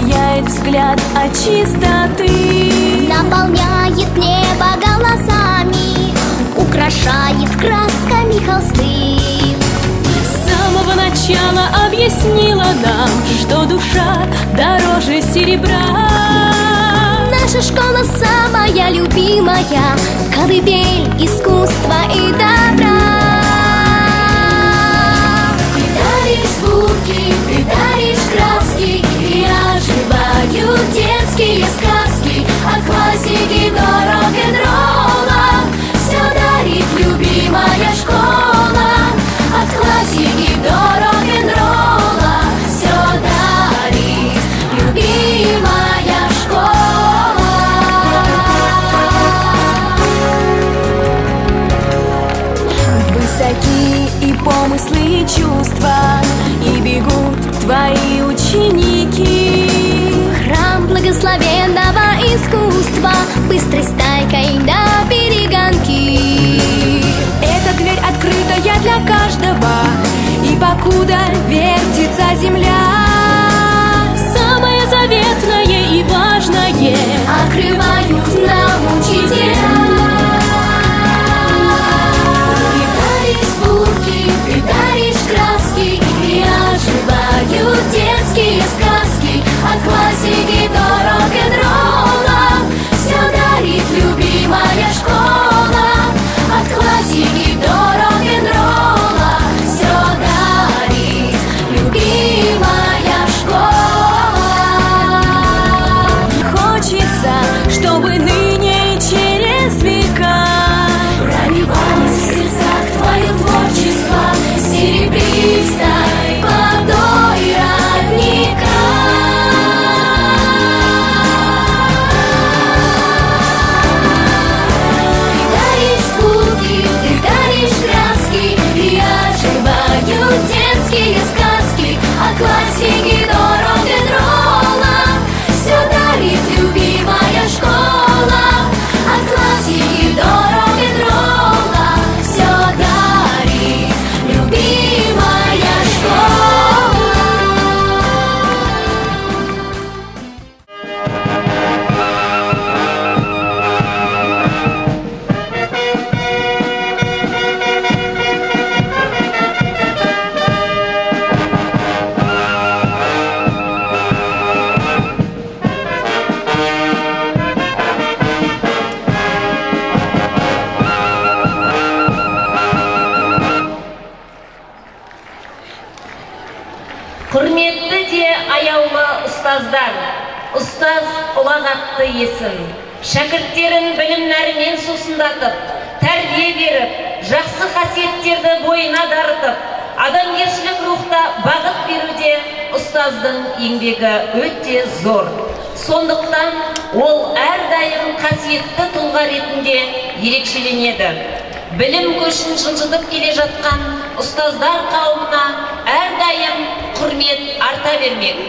сияет взгляд от чистоты, наполняет небо голосами, украшает красками холсты. С самого начала объяснила нам, что душа дороже серебра. Наша школа самая любимая, колыбель искусства и добра. Ты даришь звуки, ты даришь краски, и оживают детские сказки. От классики до рок-н-ролла все дарит любимая школа. От классики до рок-н-ролла все дарит любимая школа. Высоки и помыслы, и чувства, и бегут твои ученики. Храм благословенного искусства, быстрой стайкой на перегонки. Эта дверь открытая для каждого, и покуда вертится земля, самое заветное и важное открывают нам учителя. Ты даришь звуки, ты даришь краски, и оживают детские сказки. От классики до рок-н-ролла все дарит любимая школа. От классики до рок-н-ролла все дарит любимая школа. хочется, чтобы ныне и через века проливалось в сердцах твое творчество серебристой водой родника. Ты даришь звуки, ты даришь краски, и оживают детские сказки. От классики до рок-н-ролла все дарит любимая школа. От классики до рок-н-ролла все дарит любимая школа. Құрметті де аяулы ұстаздар, ұстаз ұлағатты есім, шәкірттерін білім нәрімен сусындатып, тәрбие беріп, жақсы қасиеттерді бойына дарытып, адамгершілік рухта бағыт беруде ұстаздың еңбегі өте зор. Сондықтан ол әрдайым қасиетті тұлға ретінде ерекшеленеді. Білім көшін жылжытып келе жатқан ұстаздар қауымына әрдайым құрмет арта бермек.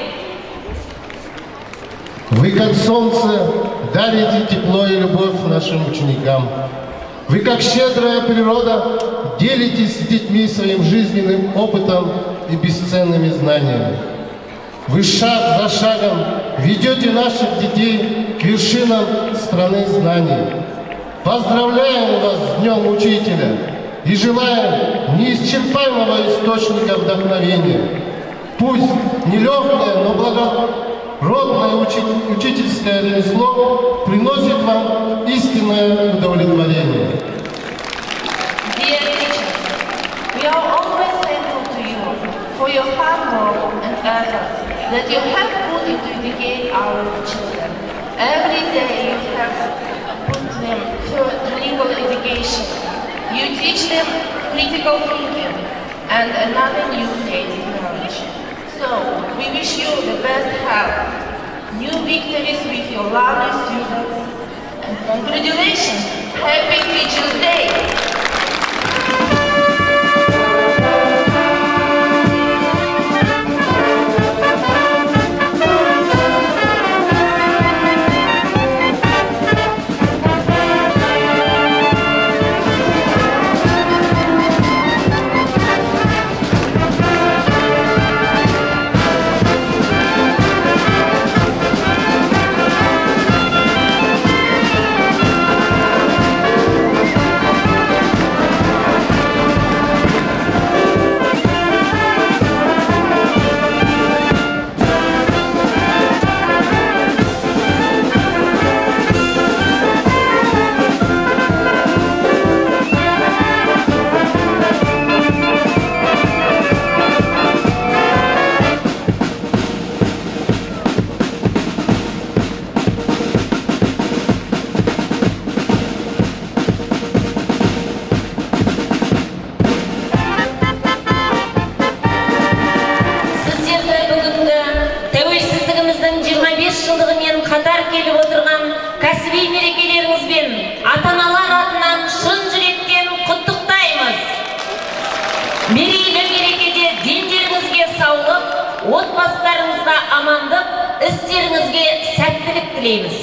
Вы, как солнце, дарите тепло и любовь нашим ученикам. Вы, как щедрая природа, делитесь с детьми своим жизненным опытом и бесценными знаниями. Вы шаг за шагом ведете наших детей к вершинам страны знаний. Поздравляем вас с Днем Учителя и желаем неисчерпаемого источника вдохновения. Пусть нелегкое, но благородное учительское ремесло приносит вам истинное удовлетворение. Dear teachers, we are always thankful to you for your hard work and efforts that you have put into educating our children. Every day you have put them through legal education. You teach them critical thinking and another new creative knowledge. So, we wish you the best health, new victories with your lovely students, and congratulations! Happy Teachers' Day! келіп отырған кәсіби мерекелеріңізбен ата-аналар атынан шын жүректен құттықтаймыз. Мерейлі мерекеде дендеріңізге саулық, отбасыларыңызға амандық, істеріңізге сәттілік тілейміз.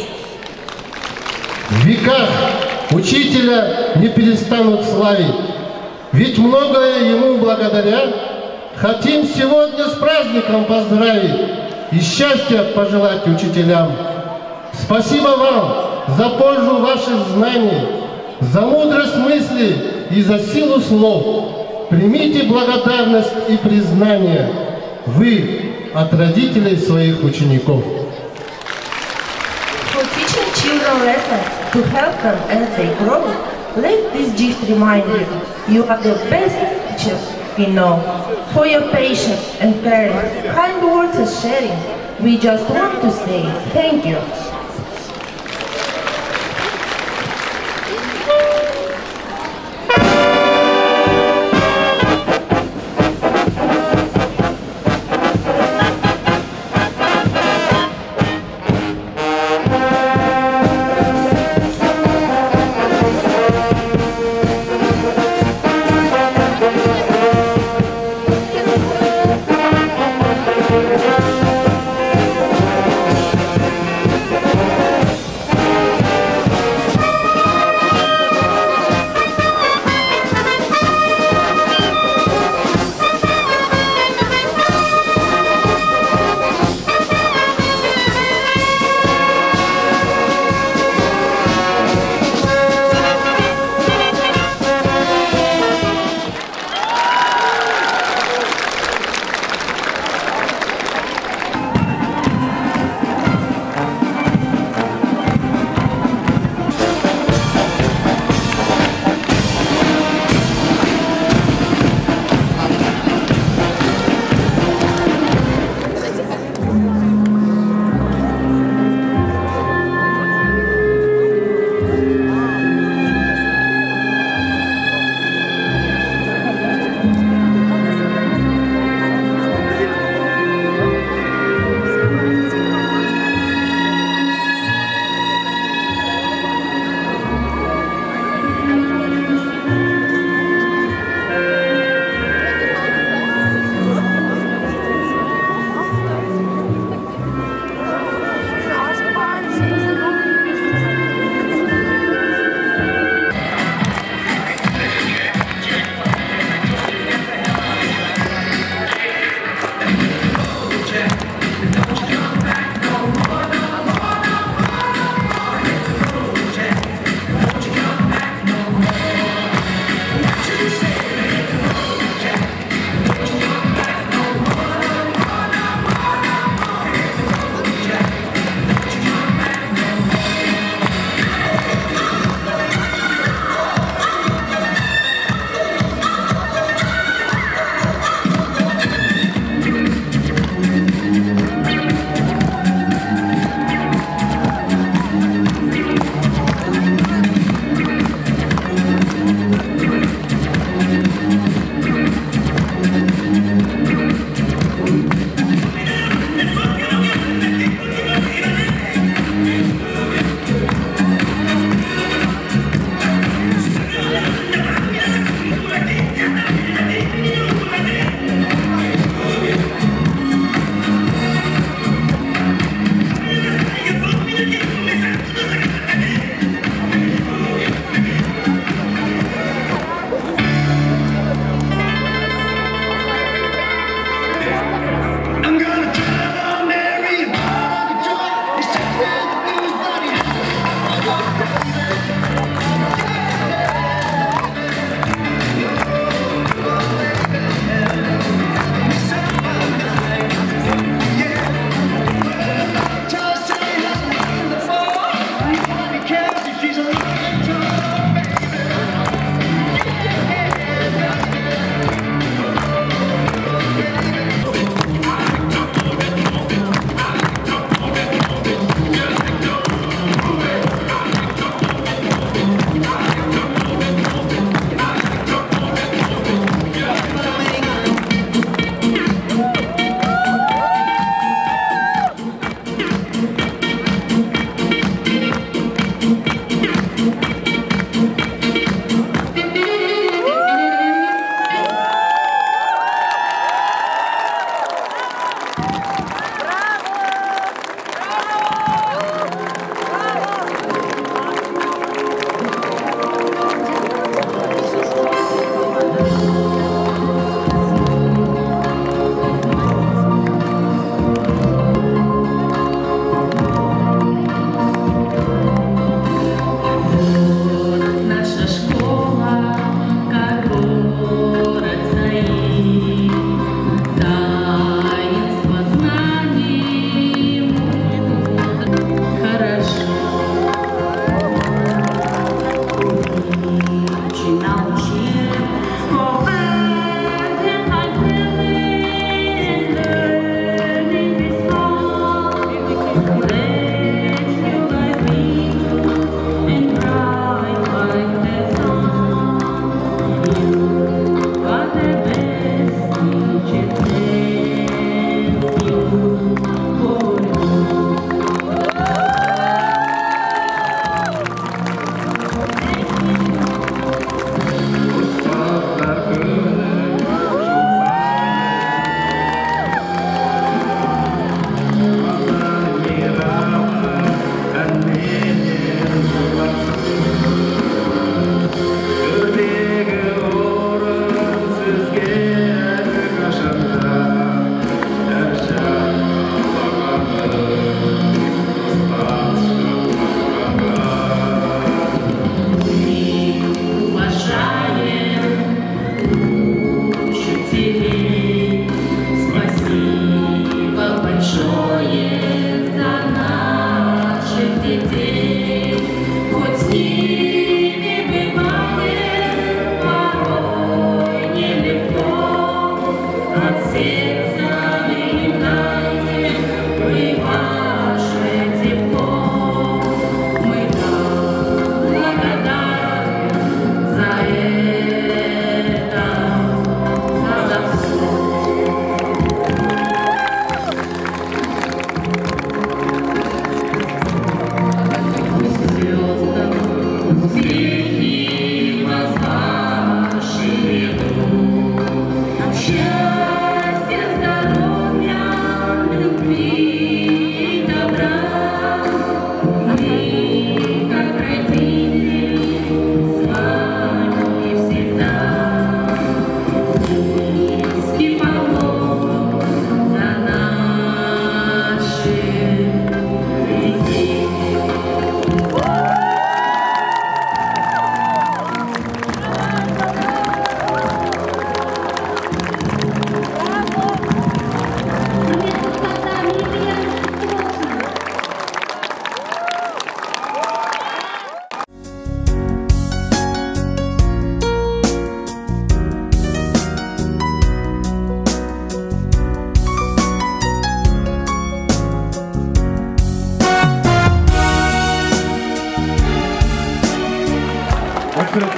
В веках учителя не перестанут славить, ведь многое ему благодаря. Хотим сегодня с праздником поздравить и счастья пожелать учителям. Спасибо вам за пользу ваших знаний, за мудрость мысли и за силу слов. Примите благодарность и признание. Вы от родителей своих учеников. For teaching children lessons to help them as they grow, let this gift remind you are the best teachers we know. For your patience and caring, kind words and sharing, we just want to say thank you.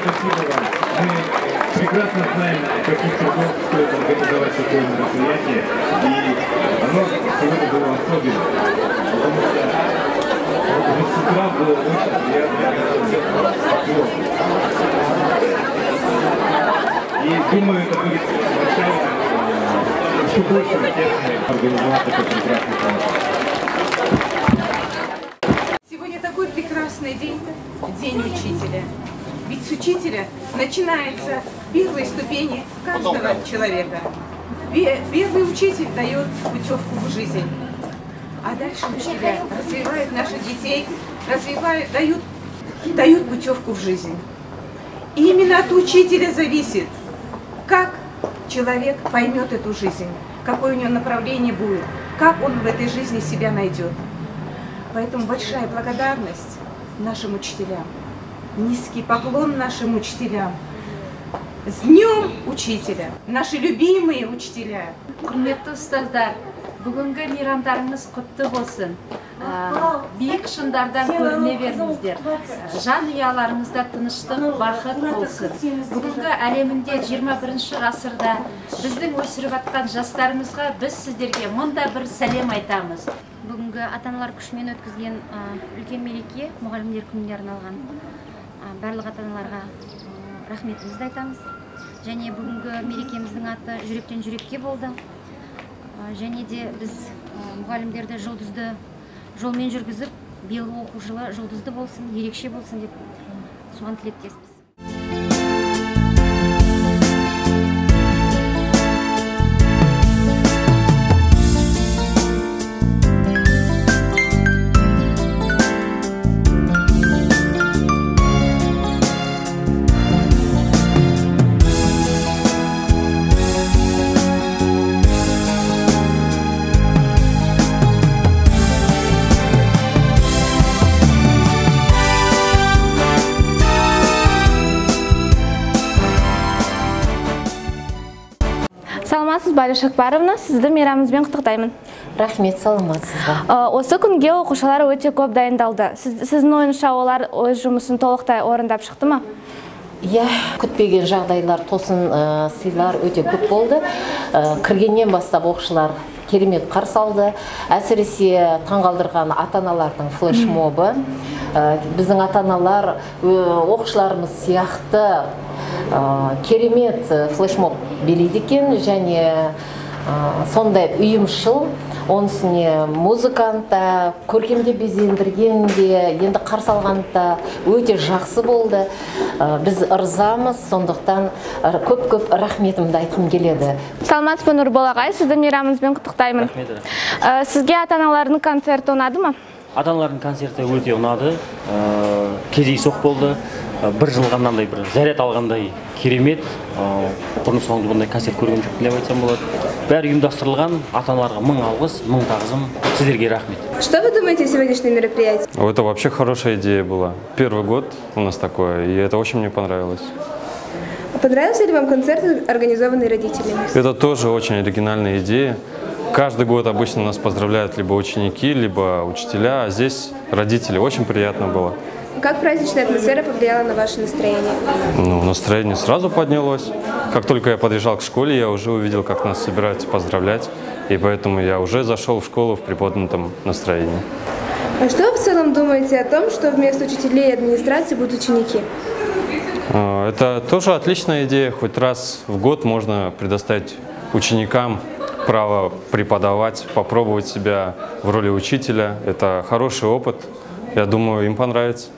спасибо вам. Мы прекрасно знаем, каких трудов стоит организовать такое мероприятие. И оно сегодня было особенно, потому что уже с утра было очень приятно. И думаю, это будет начало еще большего тесно организовать такой прекрасный праздник. Сегодня такой прекрасный день, День учителя. Ведь с учителя начинается первые ступени каждого человека. Первый учитель дает путевку в жизнь. А дальше учителя развивают наших детей, дают путевку в жизнь. И именно от учителя зависит, как человек поймет эту жизнь, какое у него направление будет, как он в этой жизни себя найдет. Поэтому большая благодарность нашим учителям, низкий поклон нашим учителям. С Днем Учителя! Наши любимые учителя! Құрметті ұстаздар, бүгінгі мейрамдарыңыз құтты болсын. Биік шыңдардан көріне беріңіздер. Жан ұяларыңызда тыныштық, бақыт болсын. Бүгінгі әлемінде 21-ші ғасырда біздің өсіріп атқан жастарымызға біз сіздерге мында бір сәлем айтамыз. Бүгінгі ата-аналар күшімен өткізген үлкен мереке, мұғалімдер күніне арналған. Барлық ата-аналарға рахметімізді айтамыз. Және бүгінгі мерекеміздің аты жүректен жүрекке болды. Және де біз мұғалімдерді жұлдызды жолмен жүргізіп, биылғы оқу жылы жұлдызды болсын, ерекше болсын деп соған тілектеспіз. Саламатсыз, Балиш Акбаровна, сізді мейрамыңызбен құттықтаймын. Рахмет, саламатсыз ба. Осы күнге оқушылар өте көп дайындалды. Сіздің ойыңызша олар өз жұмысын толықтай орындап шықты ма? Иә, күтпеген жағдайлар, тосын сыйлар өте көп болды. Кіргеннен бастап оқушылар керемет қарсы алды. Әсіресе таңғалдырған ата-аналардың флешмобы. Біздің ата-аналар оқушыларымыз сияқты керемет флешмоб билейді екен, және сондай ұйымшыл, оның үстіне музыканта, көркемде безендірген де, енді қарсы алғанда өте жақсы болды. Біз ырзамыз, сондықтан көп-көп рахметімді айтқым келеді. Саламатсыз ба, Нұрбол ағай, сізді мейрамыңызбен құттықтаймын. Сізге ата-аналардың концерті ұнады ма? Ата-аналардың концерті өте ұнады, кездейсоқ болды. Бір жылға мынандай бір заряд алғандай керемет. Бұрын соңды бұндай концерт көрген жоқ деп айтсам болады. Бәрі ұйымдастырылған, ата-аналарға мың алғыс, мың тағзым, сіздерге рахмет. Что вы думаете о сегодняшнем мероприятии? Это вообще хорошая идея была. Первый год у нас такое, и это очень мне понравилось. Понравился ли вам концерт, организованный родителями? Это тоже очень оригинальная идея. Каждый год обычно нас поздравляют либо ученики, либо учителя, а здесь родители. Очень приятно было. Как праздничная атмосфера повлияла на ваше настроение? Ну, настроение сразу поднялось. Как только я подъезжал к школе, я уже увидел, как нас собираются поздравлять. И поэтому я уже зашел в школу в приподнятом настроении. А что вы в целом думаете о том, что вместо учителей и администрации будут ученики? Это тоже отличная идея. Хоть раз в год можно предоставить ученикам право преподавать, попробовать себя в роли учителя. Это хороший опыт. Я думаю, им понравится.